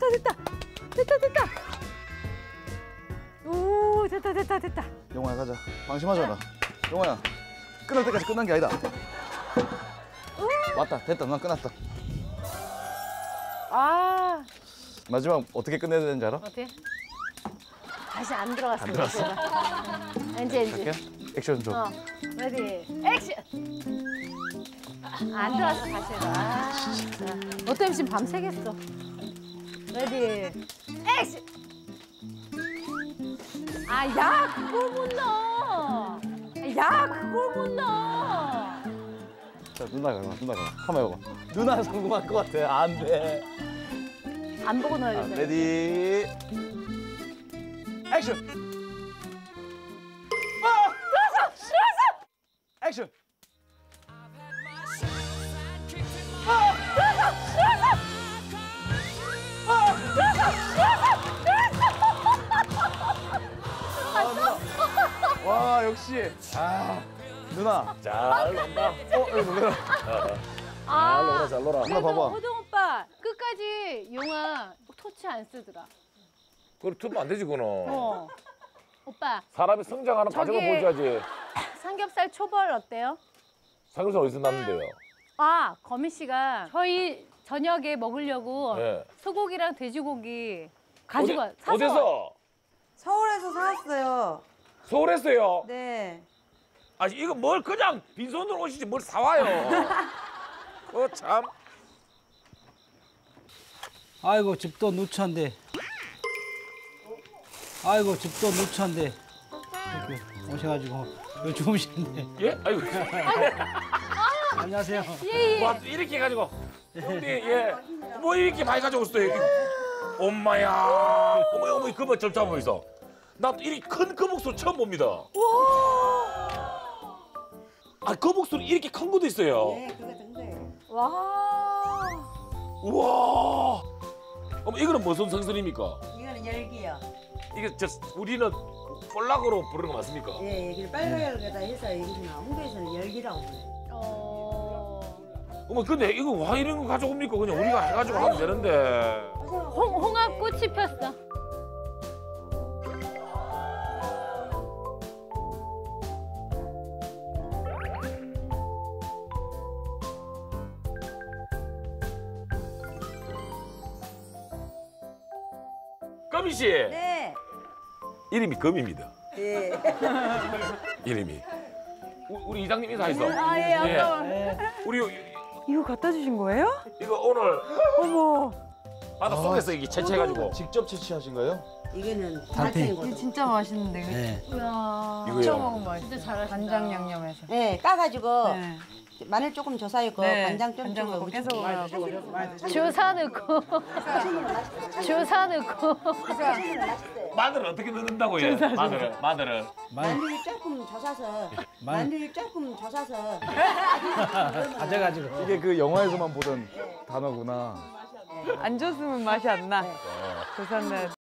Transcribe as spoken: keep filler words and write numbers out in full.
됐다 됐다 됐다 됐다. 오 됐다 됐다 됐다. 영화야 가자. 방심하자. 영화야 끝날 때까지 끝난 게 아니다. 맞다 됐다 난 끝났다. 아 마지막 어떻게 끝내야 되는지 알아? 어때? 다시 안 들어갔어. 안 들어갔어. 이제 이제. 갈게. 액션 좀. 어 레디 액션. 안 들어갔어 다시 해봐. 아, 진짜. 너 때문에 지금 밤새겠어. 레디 액션. 아, 야, 그걸 못 넣어. 야, 그걸 못 넣어. 자 누나가 가 누나가 한번 해봐. 누나 성공할 것 같아. 안 돼. 안 보고 아, 넣어야겠네. 레디 액션. 아! 들어왔어! 들어왔어! 액션. 아! 들어왔어! 들어왔어! 아! 들어왔어! 들어왔어! 들어왔어! 와 역시. 아 누나. 잘 논다. 어 이거 놀래라. 아, 잘 놀아, 잘 놀아. 누나 봐봐. 호동 오빠 끝까지 용아 토치 안 쓰더라. 그걸 틀면 안 되지, 그거는. 어. 오빠 사람이 성장하는 저기- 과정을 보여줘야지. 삼겹살 초벌 어때요? 삼겹살 어디서 났는데요? 아, 거미 씨가 저희 저녁에 먹으려고 네. 소고기랑 돼지고기 가지고 와. 어디, 사서 어디서? 서울에서 사왔어요. 서울에서요? 네. 아, 이거 뭘 그냥 빈손으로 오시지 뭘 사와요. 어, 참. 아이고 집도 누추한데. 아이고 집도 누추한데. 이렇게 오셔가지고 여기 주무시는데. 예? 아이고. 안녕하세요. 예, 예. 와, 이렇게 해가지고. 형님, 예. 뭐 이렇게 많이 가져오셨어요? 엄마야. 어머, 어머, 그거 절 잡아 있어. 나 이렇게 큰 거북선 처음 봅니다. 아, 거북선 이렇게 큰 것도 있어요. 네, 그거 정도예요. 와. 우와. 어머, 이거는 무슨 생선입니까? 이거는 열기요. 이게 저 우리는 볼락으로 부르는 거 맞습니까? 예, 여기를 빨간색에다 해서 여기서는 홍도에서는 열기라고 불러요. 어. 어머, 근데 이거 와 이런 거 가져옵니까? 그냥 우리가 해가지고 하면 되는데. 홍 홍합꽃이 폈어. 거미 씨 네. 이름이 거미입니다. 예. 이름이. 우- 우리 이장님 인사했어. 아, 예, 아까. 우리 이거 갖다 주신 거예요? 이거 오늘 어머, 바다 속에서 이게 채취해가지고. 직접 채취하신 거예요? 이거는 단테. 단테인 이거 거죠. 진짜 맛있는데. 이거 네. 이야. 이거요. 진짜 먹으면 맛있어. 진짜 잘하신다. 간장 양념해서. 네, 까가지고 네. 마늘 조금 줘서 있고 네, 간장 좀 간장 주고 넣고 계속 무치고. 주사 넣고. 주사 넣고. 마늘을 어떻게 넣는다고 해? 마늘을 마늘을. 마늘 조금 져서서 마늘 조금 져서서 가져가지고. 이게 그 영화에서만 보던 단어구나. 안 줬으면 맛이 안 나. 조선 날